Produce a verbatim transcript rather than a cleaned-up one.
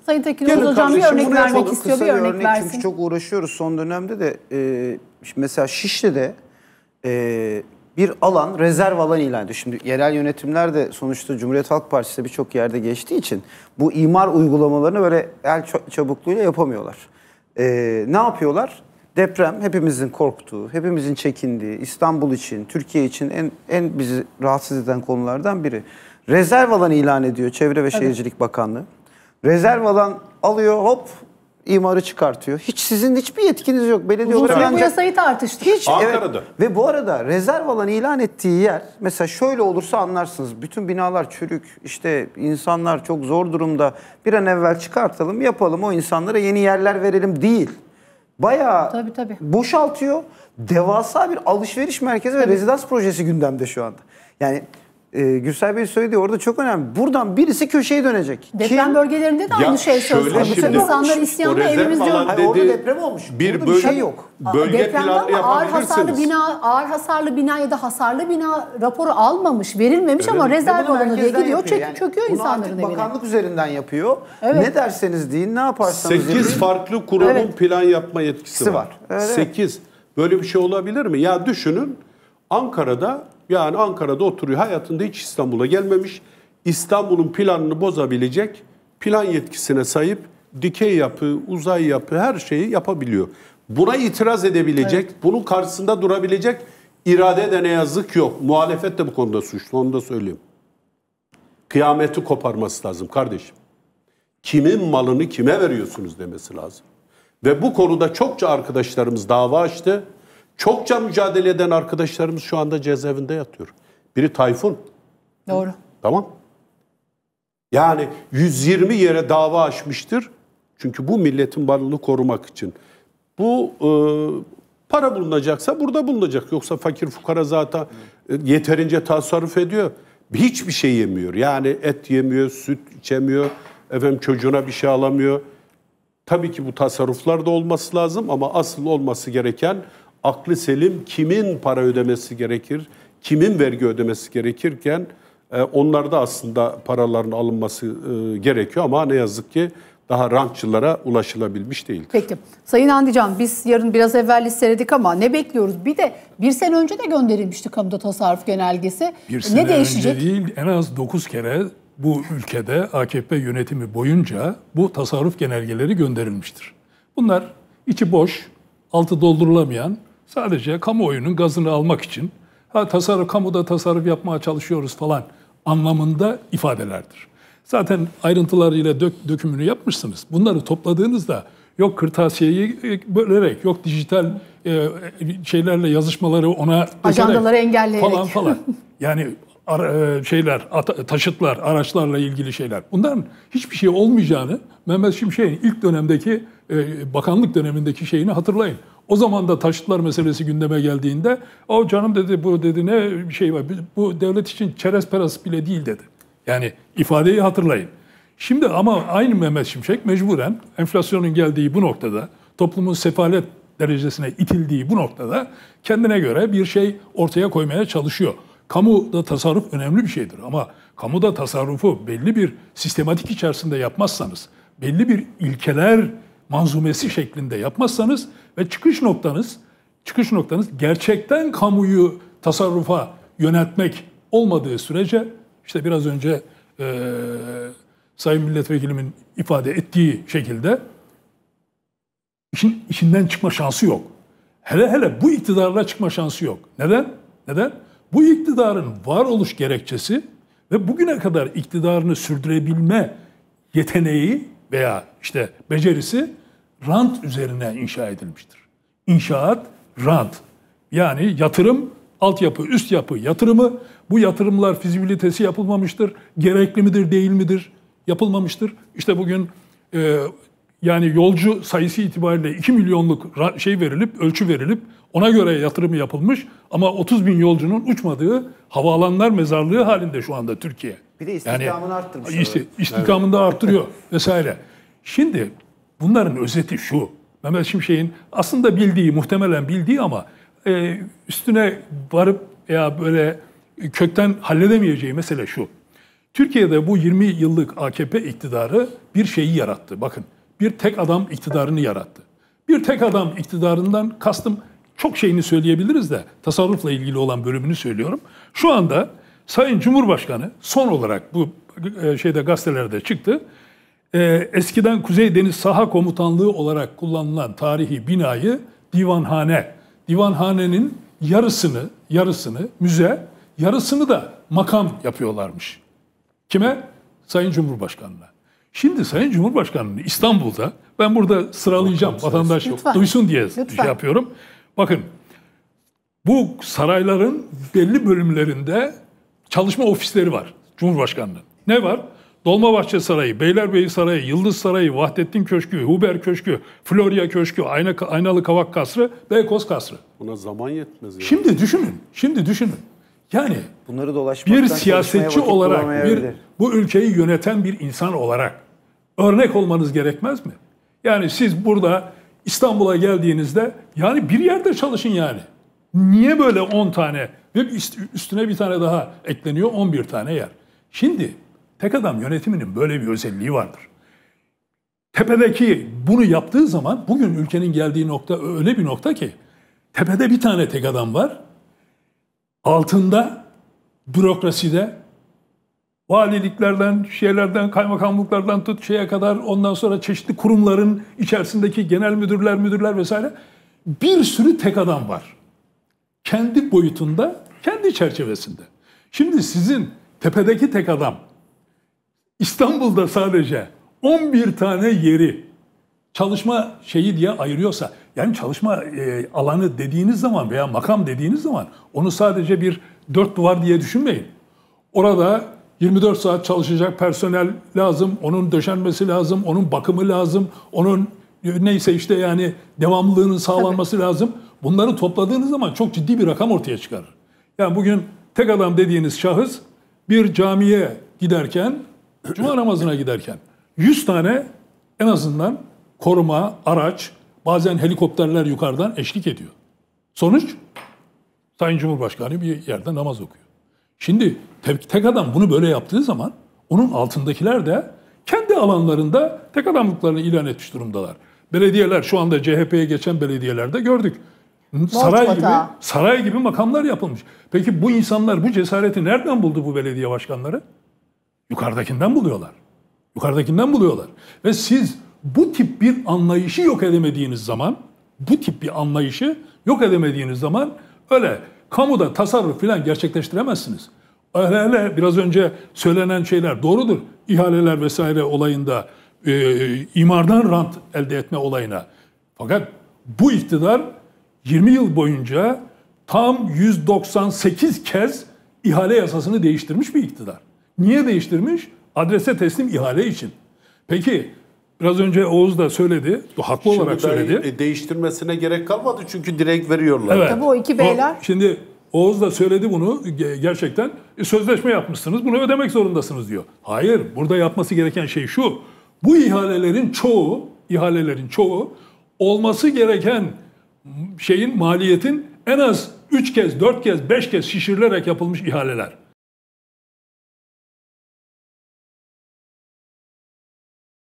Sayın Tekinoğlu Hocam bir örnek vermek istiyor, bir örnek, örnek versin. Çünkü çok uğraşıyoruz son dönemde de. E, mesela Şişli'de e, bir alan, rezerv alan ilan ediyor. Şimdi yerel yönetimler de sonuçta Cumhuriyet Halk Partisi birçok yerde geçtiği için bu imar uygulamalarını böyle el çabukluğuyla yapamıyorlar. E, ne yapıyorlar? Deprem hepimizin korktuğu, hepimizin çekindiği, İstanbul için, Türkiye için en, en bizi rahatsız eden konulardan biri. Rezerv alan ilan ediyor Çevre ve Şehircilik evet. Bakanlığı. Rezerv alan alıyor, hop imarı çıkartıyor. Hiç sizin hiçbir yetkiniz yok. Belediye olarak ancak... bu yasayı tartıştık. Hiç, Ankara'da. Evet. Ve bu arada rezerv alan ilan ettiği yer, mesela şöyle olursa anlarsınız. Bütün binalar çürük, işte insanlar çok zor durumda. Bir an evvel çıkartalım, yapalım, o insanlara yeni yerler verelim değil. Bayağı tabii, tabii. boşaltıyor. Devasa bir alışveriş merkezi tabii. ve rezidans projesi gündemde şu anda. Yani e, Gürsel Bey söyledi, orada çok önemli. Buradan birisi köşeye dönecek. Deprem Kim? bölgelerinde de aynı şey söz konusu. Bütün insanlar isyanda, evimizde yok. Hayır, orada deprem olmuş. Bir, bir bölge, şey yok. Bölge planı ağır hasarlı bina, ağır hasarlı bina ya da hasarlı bina raporu almamış, verilmemiş evet. ama rezerv alanı diye gidiyor, çök, yani. çöküyor bunu insanların evine. Bakanlık üzerinden yapıyor. Evet. Ne derseniz deyin, ne yaparsanız sekiz yapın. farklı kurumun evet. plan yapma yetkisi var. var. Evet. sekiz. Böyle bir şey olabilir mi? Ya düşünün, Ankara'da, yani Ankara'da oturuyor. Hayatında hiç İstanbul'a gelmemiş. İstanbul'un planını bozabilecek plan yetkisine sahip, dikey yapı, uzay yapı, her şeyi yapabiliyor. Buna itiraz edebilecek, evet. bunun karşısında durabilecek irade de ne yazık yok. Muhalefet de bu konuda suçlu, onu da söyleyeyim. Kıyameti koparması lazım kardeşim. Kimin malını kime veriyorsunuz demesi lazım. Ve bu konuda çokça arkadaşlarımız dava açtı. Çokça mücadele eden arkadaşlarımız şu anda cezaevinde yatıyor. Biri Tayfun. Doğru. Tamam. Yani yüz yirmi yere dava açmıştır. Çünkü bu milletin varlığını korumak için. Bu e, para bulunacaksa burada bulunacak. Yoksa fakir fukara zaten e, yeterince tasarruf ediyor. Hiçbir şey yemiyor. Yani et yemiyor, süt içemiyor, efendim çocuğuna bir şey alamıyor. Tabii ki bu tasarruflar da olması lazım ama asıl olması gereken aklı selim kimin para ödemesi gerekir, kimin vergi ödemesi gerekirken e, onlarda aslında paraların alınması e, gerekiyor ama ne yazık ki daha rantçılara ulaşılabilmiş değil. Peki. Sayın Andican, biz yarın biraz evvel listeledik ama ne bekliyoruz? Bir de bir sene önce de gönderilmişti kamuda tasarruf genelgesi. Bir sene ne değişecek? önce değil, en az dokuz kere bu ülkede A K P yönetimi boyunca bu tasarruf genelgeleri gönderilmiştir. Bunlar içi boş, altı doldurulamayan, sadece kamuoyunun gazını almak için ha tasarruf, kamuda tasarruf yapmaya çalışıyoruz falan anlamında ifadelerdir. Zaten ayrıntılarıyla dök, dökümünü yapmışsınız. Bunları topladığınızda yok kırtasiyeyi bölerek, yok dijital e, şeylerle yazışmaları ona ajandaları engelleyerek falan falan. Yani ara, şeyler, taşıtlar, araçlarla ilgili şeyler. Bunların hiçbir şey olmayacağını Mehmet Şimşek'in ilk dönemdeki e, bakanlık dönemindeki şeyini hatırlayın. O zaman da taşıtlar meselesi gündeme geldiğinde o canım dedi, bu dedi ne bir şey var. Bu devlet için çerez peras bile değil dedi. Yani ifadeyi hatırlayın. Şimdi ama aynı Mehmet Şimşek mecburen enflasyonun geldiği bu noktada, toplumun sefalet derecesine itildiği bu noktada kendine göre bir şey ortaya koymaya çalışıyor. Kamuda tasarruf önemli bir şeydir ama kamuda tasarrufu belli bir sistematik içerisinde yapmazsanız, belli bir ilkeler manzumesi şeklinde yapmazsanız ve çıkış noktanız, çıkış noktanız gerçekten kamuyu tasarrufa yöneltmek olmadığı sürece, işte biraz önce e, Sayın Milletvekilimin ifade ettiği şekilde işin işinden çıkma şansı yok. Hele hele bu iktidarla çıkma şansı yok. Neden? Neden? Bu iktidarın varoluş gerekçesi ve bugüne kadar iktidarını sürdürebilme yeteneği veya işte becerisi rant üzerine inşa edilmiştir. İnşaat, rant. Yani yatırım, altyapı, üst yapı yatırımı. Bu yatırımlar fizibilitesi yapılmamıştır. Gerekli midir, değil midir? Yapılmamıştır. İşte bugün e, yani yolcu sayısı itibariyle iki milyonluk şey verilip, ölçü verilip ona göre yatırımı yapılmış ama otuz bin yolcunun uçmadığı havaalanlar mezarlığı halinde şu anda Türkiye. Bir de istihdamını yani, arttırmış. Işte, istihdamını da arttırıyor vesaire. Şimdi bunların özeti şu. Mehmet Şimşek'in aslında bildiği, muhtemelen bildiği ama e, üstüne varıp veya böyle kökten halledemeyeceği mesele şu. Türkiye'de bu yirmi yıllık A K P iktidarı bir şeyi yarattı. Bakın, bir tek adam iktidarını yarattı. Bir tek adam iktidarından kastım çok şeyini söyleyebiliriz de tasarrufla ilgili olan bölümünü söylüyorum. Şu anda Sayın Cumhurbaşkanı son olarak bu şeyde gazetelerde çıktı. Ee, eskiden Kuzey Deniz Saha Komutanlığı olarak kullanılan tarihi binayı divanhane, divanhanenin yarısını, yarısını müze, yarısını da makam yapıyorlarmış. Kime? Sayın Cumhurbaşkanı'na. Şimdi Sayın Cumhurbaşkanı'nı İstanbul'da, ben burada sıralayacağım, vatandaş Lütfen. duysun diye Lütfen. şey yapıyorum. Bakın, bu sarayların belli bölümlerinde çalışma ofisleri var Cumhurbaşkanı'nın. Ne var? Dolmabahçe Sarayı, Beylerbeyi Sarayı, Yıldız Sarayı, Vahdettin Köşkü, Huber Köşkü, Florya Köşkü, Ayna, Aynalı Kavak Kasrı, Beykoz Kasrı. Buna zaman yetmez. Yani. Şimdi düşünün, şimdi düşünün. Yani Bunları dolaşmaktan bir siyasetçi olarak, bir, bu ülkeyi yöneten bir insan olarak örnek olmanız gerekmez mi? Yani siz burada İstanbul'a geldiğinizde yani bir yerde çalışın yani. Niye böyle on tane ve üstüne bir tane daha ekleniyor, on bir tane yer. Şimdi tek adam yönetiminin böyle bir özelliği vardır. Tepedeki bunu yaptığı zaman bugün ülkenin geldiği nokta öyle bir nokta ki tepede bir tane tek adam var. Altında bürokraside valiliklerden, şeylerden, kaymakamlıklardan tut şeye kadar ondan sonra çeşitli kurumların içerisindeki genel müdürler, müdürler vesaire bir sürü tek adam var. Kendi boyutunda, kendi çerçevesinde. Şimdi sizin tepedeki tek adam İstanbul'da sadece on bir tane yeri çalışma şeyi diye ayırıyorsa, yani çalışma e, alanı dediğiniz zaman veya makam dediğiniz zaman onu sadece bir dört duvar diye düşünmeyin. Orada yirmi dört saat çalışacak personel lazım, onun döşenmesi lazım, onun bakımı lazım, onun neyse işte yani devamlılığının sağlanması Tabii. lazım. Bunları topladığınız zaman çok ciddi bir rakam ortaya çıkarır. Yani bugün tek adam dediğiniz şahıs bir camiye giderken, cuma namazına giderken yüz tane en azından koruma, araç, bazen helikopterler yukarıdan eşlik ediyor. Sonuç, Sayın Cumhurbaşkanı bir yerde namaz okuyor. Şimdi tek, tek adam bunu böyle yaptığı zaman onun altındakiler de kendi alanlarında tek adamlıklarını ilan etmiş durumdalar. Belediyeler şu anda C H P'ye geçen belediyelerde gördük. Saray gibi, saray gibi makamlar yapılmış. Peki bu insanlar bu cesareti nereden buldu bu belediye başkanları? Yukarıdakinden buluyorlar. Yukarıdakinden buluyorlar. Ve siz bu tip bir anlayışı yok edemediğiniz zaman, bu tip bir anlayışı yok edemediğiniz zaman öyle kamuda tasarruf falan gerçekleştiremezsiniz. Öyle öyle biraz önce söylenen şeyler doğrudur. İhaleler vesaire olayında e, imardan rant elde etme olayına. Fakat bu iktidar yirmi yıl boyunca tam yüz doksan sekiz kez ihale yasasını değiştirmiş bir iktidar. Niye değiştirmiş? Adrese teslim ihale için. Peki biraz önce Oğuz da söyledi, haklı Şimdi olarak söyledi. E, değiştirmesine gerek kalmadı çünkü direkt veriyorlar. Evet. Tabii o iki beyler. O, şimdi Oğuz da söyledi bunu gerçekten. E, sözleşme yapmışsınız, bunu ödemek zorundasınız diyor. Hayır, burada yapması gereken şey şu. Bu ihalelerin çoğu, ihalelerin çoğu olması gereken şeyin, maliyetin en az üç kez, dört kez, beş kez şişirilerek yapılmış ihaleler.